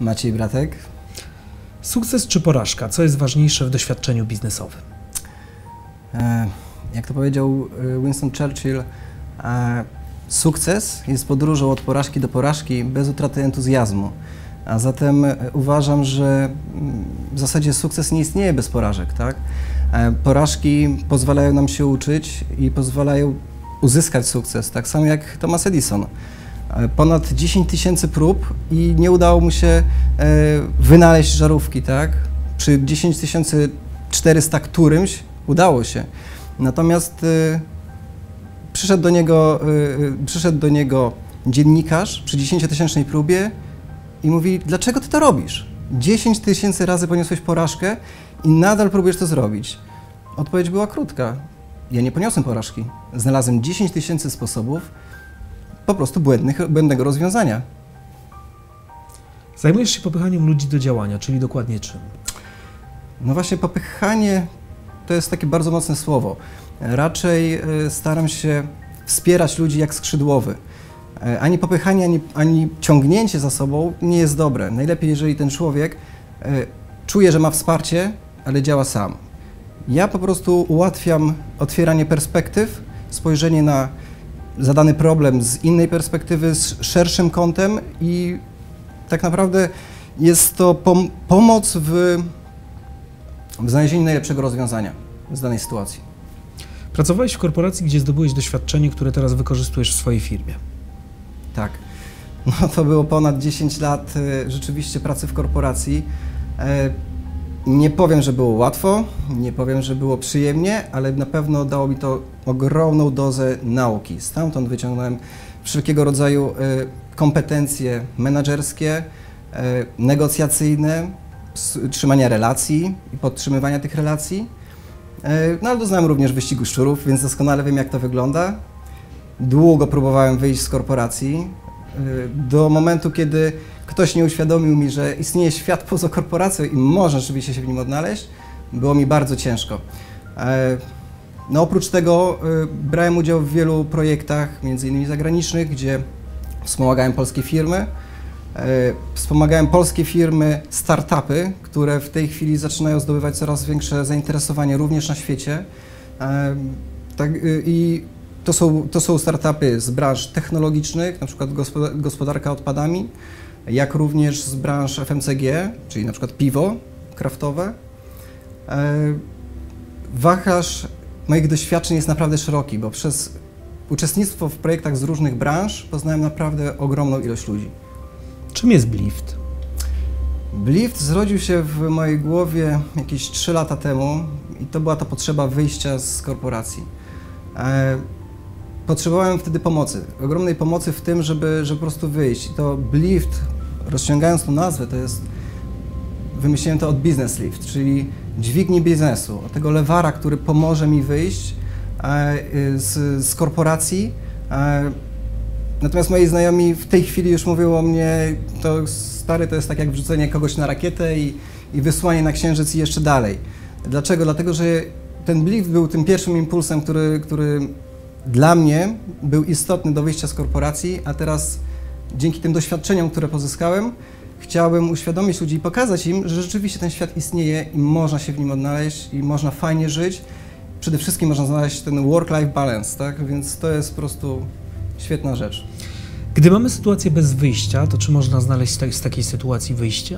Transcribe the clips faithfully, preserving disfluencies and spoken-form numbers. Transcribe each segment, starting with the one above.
Maciej Bratek. Sukces czy porażka? Co jest ważniejsze w doświadczeniu biznesowym? E, jak to powiedział Winston Churchill, e, sukces jest podróżą od porażki do porażki bez utraty entuzjazmu. A zatem uważam, że w zasadzie sukces nie istnieje bez porażek, tak? E, porażki pozwalają nam się uczyć i pozwalają uzyskać sukces, tak samo jak Thomas Edison. Ponad dziesięć tysięcy prób i nie udało mu się e, wynaleźć żarówki, tak? Przy dziesięć tysięcy czterysta którymś udało się. Natomiast e, przyszedł do niego, e, przyszedł do niego dziennikarz przy dziesięciotysięcznej próbie i mówi: dlaczego ty to robisz? dziesięć tysięcy razy poniosłeś porażkę i nadal próbujesz to zrobić. Odpowiedź była krótka. Ja nie poniosłem porażki. Znalazłem dziesięć tysięcy sposobów po prostu błędnych, błędnego rozwiązania. Zajmujesz się popychaniem ludzi do działania, czyli dokładnie czym? No właśnie, popychanie to jest takie bardzo mocne słowo. Raczej staram się wspierać ludzi jak skrzydłowy. Ani popychanie, ani, ani ciągnięcie za sobą nie jest dobre. Najlepiej, jeżeli ten człowiek czuje, że ma wsparcie, ale działa sam. Ja po prostu ułatwiam otwieranie perspektyw, spojrzenie na zadany problem z innej perspektywy, z szerszym kątem i tak naprawdę jest to pom pomoc w, w znalezieniu najlepszego rozwiązania z danej sytuacji. Pracowałeś w korporacji, gdzie zdobyłeś doświadczenie, które teraz wykorzystujesz w swojej firmie. Tak. No to było ponad dziesięć lat y, rzeczywiście pracy w korporacji. Y, nie powiem, że było łatwo, nie powiem, że było przyjemnie, ale na pewno dało mi to ogromną dozę nauki. Stamtąd wyciągnąłem wszelkiego rodzaju y, kompetencje menedżerskie, y, negocjacyjne, trzymania relacji i podtrzymywania tych relacji. Y, no ale doznałem również wyścigu szczurów, więc doskonale wiem, jak to wygląda. Długo próbowałem wyjść z korporacji, do momentu, kiedy ktoś nie uświadomił mi, że istnieje świat poza korporacją i można rzeczywiście się w nim odnaleźć, było mi bardzo ciężko. No oprócz tego brałem udział w wielu projektach, między innymi zagranicznych, gdzie wspomagałem polskie firmy, wspomagałem polskie firmy, startupy, które w tej chwili zaczynają zdobywać coraz większe zainteresowanie również na świecie. Tak, i To są, to są startupy z branż technologicznych, na przykład gospodarka odpadami, jak również z branż F M C G, czyli na przykład piwo kraftowe. Wachlarz moich doświadczeń jest naprawdę szeroki, bo przez uczestnictwo w projektach z różnych branż poznałem naprawdę ogromną ilość ludzi. Czym jest Blift? Blift zrodził się w mojej głowie jakieś trzy lata temu i to była ta potrzeba wyjścia z korporacji. Potrzebowałem wtedy pomocy, ogromnej pomocy w tym, żeby, żeby po prostu wyjść. I to Blift, rozciągając tą nazwę, to jest, wymyśliłem to od Business Lift, czyli dźwigni biznesu, od tego lewara, który pomoże mi wyjść e, z, z korporacji. E, natomiast moi znajomi w tej chwili już mówią o mnie, to stary, to jest tak jak wrzucenie kogoś na rakietę i, i wysłanie na Księżyc i jeszcze dalej. Dlaczego? Dlatego, że ten Blift był tym pierwszym impulsem, który, który dla mnie był istotny do wyjścia z korporacji, a teraz dzięki tym doświadczeniom, które pozyskałem, chciałbym uświadomić ludzi i pokazać im, że rzeczywiście ten świat istnieje i można się w nim odnaleźć i można fajnie żyć. Przede wszystkim można znaleźć ten work-life balance, tak? Więc to jest po prostu świetna rzecz. Gdy mamy sytuację bez wyjścia, to czy można znaleźć z takiej sytuacji wyjście?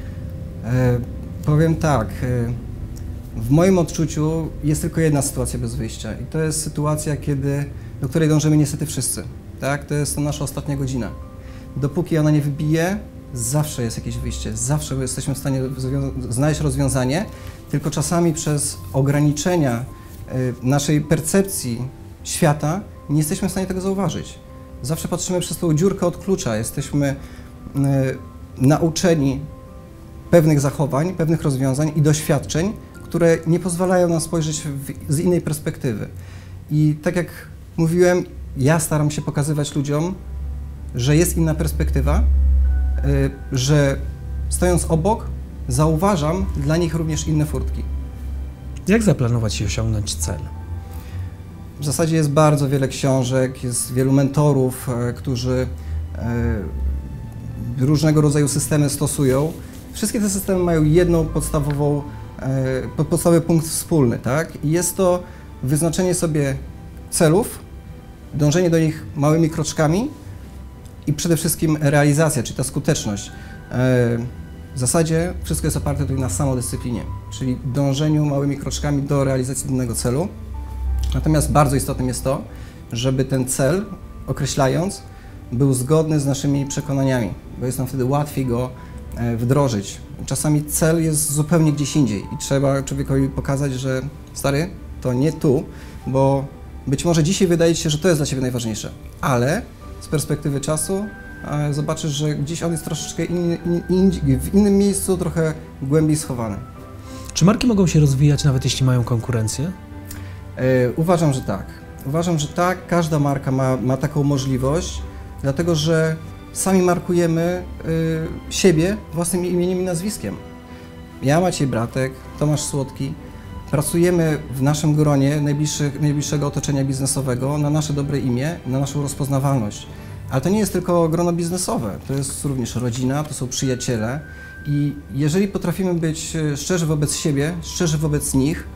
E, powiem tak. E, W moim odczuciu jest tylko jedna sytuacja bez wyjścia i to jest sytuacja, kiedy, do której dążymy niestety wszyscy. Tak? To jest to nasza ostatnia godzina. Dopóki ona nie wybije, zawsze jest jakieś wyjście, zawsze jesteśmy w stanie znaleźć rozwiązanie, tylko czasami przez ograniczenia y, naszej percepcji świata nie jesteśmy w stanie tego zauważyć. Zawsze patrzymy przez tą dziurkę od klucza, jesteśmy y, nauczeni pewnych zachowań, pewnych rozwiązań i doświadczeń, które nie pozwalają nam spojrzeć w, z innej perspektywy. I tak jak mówiłem, ja staram się pokazywać ludziom, że jest inna perspektywa, y, że stojąc obok, zauważam dla nich również inne furtki. Jak zaplanować i osiągnąć cel? W zasadzie jest bardzo wiele książek, jest wielu mentorów, y, którzy y, różnego rodzaju systemy stosują. Wszystkie te systemy mają jedną podstawową, e, podstawowy punkt wspólny, tak? I jest to wyznaczenie sobie celów, dążenie do nich małymi kroczkami i przede wszystkim realizacja, czyli ta skuteczność. W zasadzie wszystko jest oparte tutaj na samodyscyplinie, czyli dążeniu małymi kroczkami do realizacji danego celu. Natomiast bardzo istotnym jest to, żeby ten cel, określając, był zgodny z naszymi przekonaniami, bo jest nam wtedy łatwiej go wdrożyć. Czasami cel jest zupełnie gdzieś indziej i trzeba człowiekowi pokazać, że stary, to nie tu, bo być może dzisiaj wydaje ci się, że to jest dla ciebie najważniejsze, ale z perspektywy czasu e, zobaczysz, że gdzieś on jest troszeczkę inny, in, in, w innym miejscu, trochę głębiej schowany. Czy marki mogą się rozwijać nawet jeśli mają konkurencję? E, uważam, że tak. Uważam, że tak. Każda marka ma, ma taką możliwość, dlatego że sami markujemy y, siebie własnym imieniem i nazwiskiem. Ja, Maciej Bratek, Tomasz Słodki, pracujemy w naszym gronie najbliższego otoczenia biznesowego na nasze dobre imię, na naszą rozpoznawalność. Ale to nie jest tylko grono biznesowe, to jest również rodzina, to są przyjaciele i jeżeli potrafimy być szczerzy wobec siebie, szczerzy wobec nich,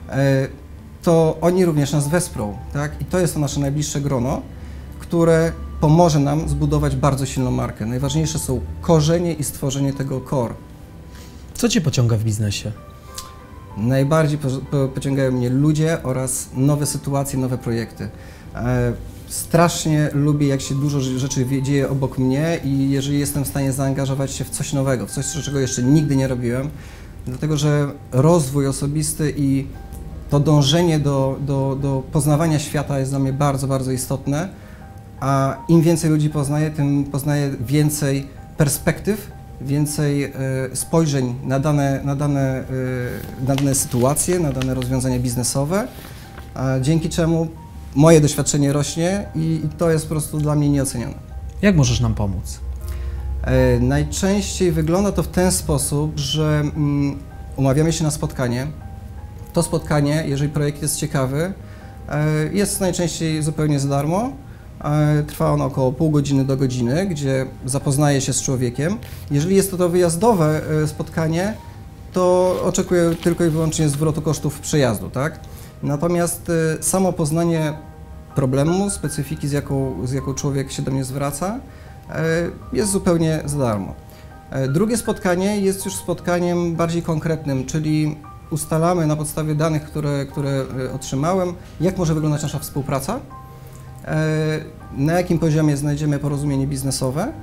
to oni również nas wesprą, tak? I to jest to nasze najbliższe grono, które pomoże nam zbudować bardzo silną markę. Najważniejsze są korzenie i stworzenie tego core. Co Cię pociąga w biznesie? Najbardziej po, po, pociągają mnie ludzie oraz nowe sytuacje, nowe projekty. E, strasznie lubię, jak się dużo rzeczy dzieje obok mnie i jeżeli jestem w stanie zaangażować się w coś nowego, w coś, czego jeszcze nigdy nie robiłem, dlatego że rozwój osobisty i to dążenie do, do, do poznawania świata jest dla mnie bardzo, bardzo istotne, a im więcej ludzi poznaję, tym poznaję więcej perspektyw, więcej y, spojrzeń na dane, na, dane, y, na dane sytuacje, na dane rozwiązania biznesowe, a dzięki czemu moje doświadczenie rośnie i, i to jest po prostu dla mnie nieocenione. Jak możesz nam pomóc? Y, najczęściej wygląda to w ten sposób, że mm, umawiamy się na spotkanie. To spotkanie, jeżeli projekt jest ciekawy, y, jest najczęściej zupełnie za darmo. Trwa ono około pół godziny do godziny, gdzie zapoznaję się z człowiekiem. Jeżeli jest to to wyjazdowe spotkanie, to oczekuję tylko i wyłącznie zwrotu kosztów przejazdu, tak? Natomiast samo poznanie problemu, specyfiki, z jaką, z jaką człowiek się do mnie zwraca, jest zupełnie za darmo. Drugie spotkanie jest już spotkaniem bardziej konkretnym, czyli ustalamy na podstawie danych, które, które otrzymałem, jak może wyglądać nasza współpraca, na jakim poziomie znajdziemy porozumienie biznesowe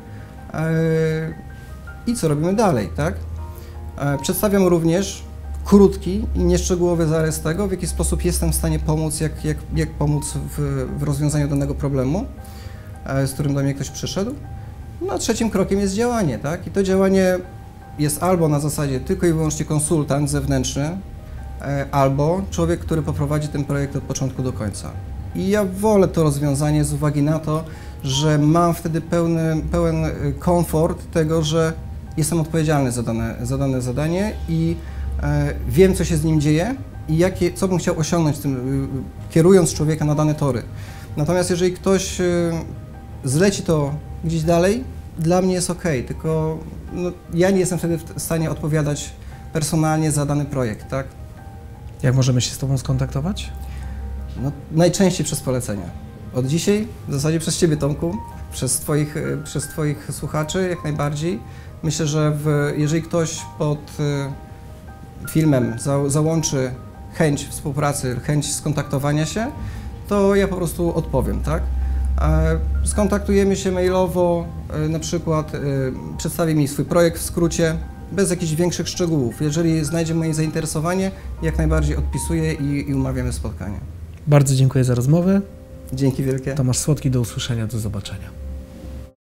i co robimy dalej, tak? Przedstawiam również krótki i nieszczegółowy zarys tego, w jaki sposób jestem w stanie pomóc, jak, jak, jak pomóc w, w rozwiązaniu danego problemu, z którym do mnie ktoś przyszedł. No a trzecim krokiem jest działanie, tak? I to działanie jest albo na zasadzie tylko i wyłącznie konsultant zewnętrzny, albo człowiek, który poprowadzi ten projekt od początku do końca. I ja wolę to rozwiązanie z uwagi na to, że mam wtedy pełny, pełen komfort tego, że jestem odpowiedzialny za dane, za dane zadanie i e, wiem, co się z nim dzieje i jakie, co bym chciał osiągnąć tym, kierując człowieka na dane tory. Natomiast jeżeli ktoś e, zleci to gdzieś dalej, dla mnie jest ok, tylko no, ja nie jestem wtedy w stanie odpowiadać personalnie za dany projekt, tak? Jak możemy się z Tobą skontaktować? No, najczęściej przez polecenia. Od dzisiaj, w zasadzie przez Ciebie, Tomku, przez Twoich, przez twoich słuchaczy jak najbardziej. Myślę, że w, jeżeli ktoś pod filmem za, załączy chęć współpracy, chęć skontaktowania się, to ja po prostu odpowiem, tak? Skontaktujemy się mailowo, na przykład przedstawi mi swój projekt w skrócie, bez jakichś większych szczegółów. Jeżeli znajdzie moje zainteresowanie, jak najbardziej odpisuję i, i umawiamy spotkanie. Bardzo dziękuję za rozmowę. Dzięki wielkie. Tomasz Słodki, do usłyszenia, do zobaczenia.